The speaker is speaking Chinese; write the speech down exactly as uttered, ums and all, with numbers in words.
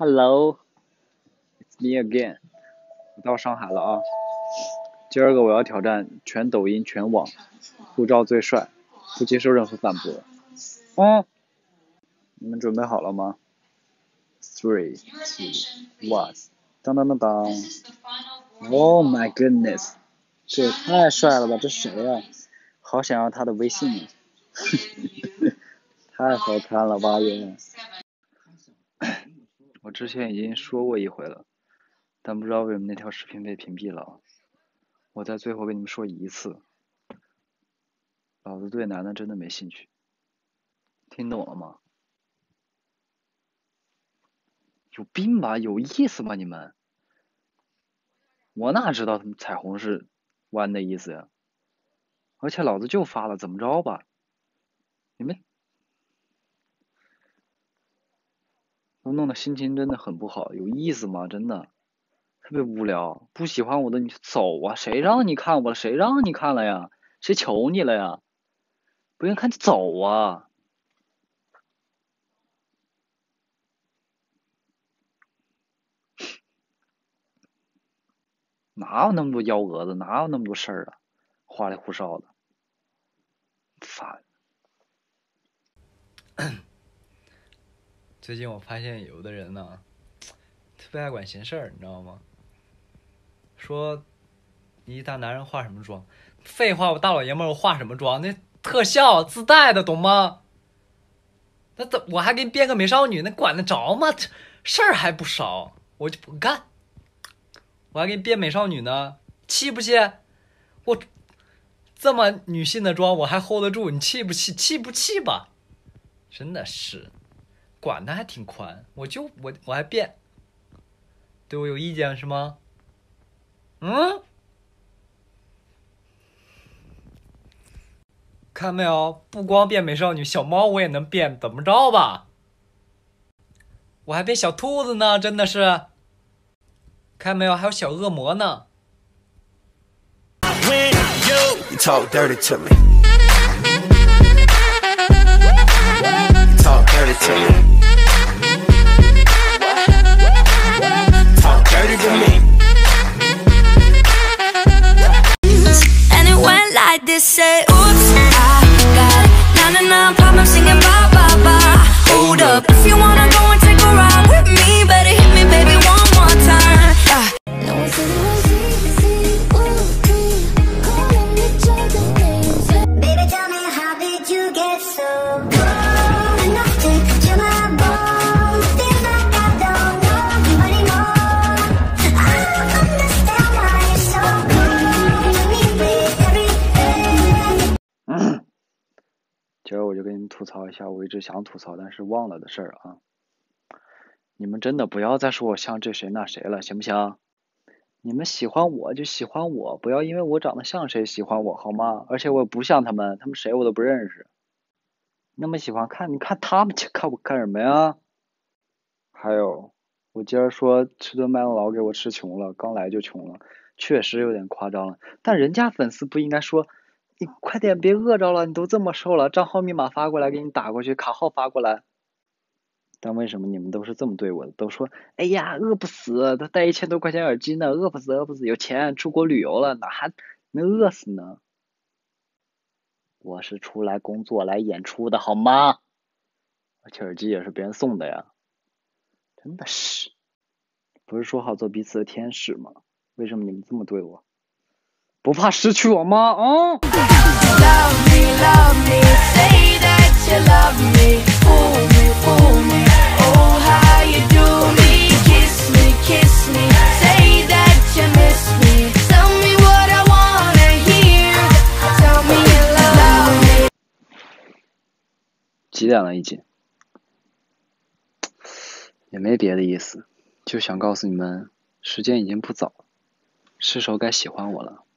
Hello, it's me again。我到上海了啊！今儿个我要挑战全抖音全网，护照最帅，不接受任何反驳。嗯，你们准备好了吗 ？Three, two, one， 当当当当 ！Oh my goodness， 这也太帅了吧！这谁呀、啊？好想要他的微信啊！太好看了吧也！我之前已经说过一回了，但不知道为什么那条视频被屏蔽了。我在最后跟你们说一次，老子对男的真的没兴趣，听懂了吗？有病吧？有意思吗？你们？我哪知道他们彩虹是弯的意思呀？而且老子就发了，怎么着吧？你们我弄得心情真的很不好，有意思吗？真的特别无聊。不喜欢我的你就走啊！谁让你看我了？谁让你看了呀？谁求你了呀？不愿意看就走啊！哪有那么多幺蛾子？哪有那么多事儿啊？花里胡哨的，烦。 最近我发现有的人呢，特别爱管闲事儿，你知道吗？说你一大男人化什么妆？废话，我大老爷们儿我化什么妆？那特效自带的，懂吗？那怎我还给你变个美少女，那管得着吗？事儿还不少，我就不干。我还给你变美少女呢，气不气？我这么女性的妆我还 hold 得住，你气不气？气不气吧？真的是，管的还挺宽，我就我我还变，对我有意见是吗？嗯？看没有，不光变美少女，小猫我也能变，怎么着吧？我还变小兔子呢，真的是。看没有，还有小恶魔呢。 You talk dirty to me. You talk dirty to me. Talk dirty to me. And it went like this, say, oops, I got ninety-nine problems singing bye bye bye. Hold up, if you wanna go and take a ride with me, better hit me, baby, one more time. Yeah. No one said it was easy, ooh, calling each other names. Baby, tell me, how did you get so cold enough to cut my bones? Feels like I don't know you anymore. I don't understand why you're so cold. Let me breathe everything. 嗯，今儿我就跟你们吐槽一下我一直想吐槽但是忘了的事儿啊。你们真的不要再说我像这谁那谁了，行不行？你们喜欢我就喜欢我，不要因为我长得像谁喜欢我好吗？而且我不像他们，他们谁我都不认识。那么喜欢看，你看他们去看我干什么呀？还有，我今儿说吃顿麦当劳给我吃穷了，刚来就穷了，确实有点夸张了。但人家粉丝不应该说，你快点别饿着了，你都这么瘦了，账号密码发过来给你打过去，卡号发过来。但为什么你们都是这么对我的？都说，哎呀，饿不死，他戴一千多块钱耳机呢，饿不死，饿不死，有钱出国旅游了，哪还能饿死呢？我是出来工作来演出的好吗？而且耳机也是别人送的呀，真的是，不是说好做彼此的天使吗？为什么你们这么对我？不怕失去我吗？啊、嗯、 Love me, love me, say that you love me, fool me, fool me. Oh, how you do me, kiss me, kiss me, say that you miss me. Tell me what I wanna hear. Tell me you love me. 几点了已经？也没别的意思，就想告诉你们，时间已经不早了，是时候该喜欢我了。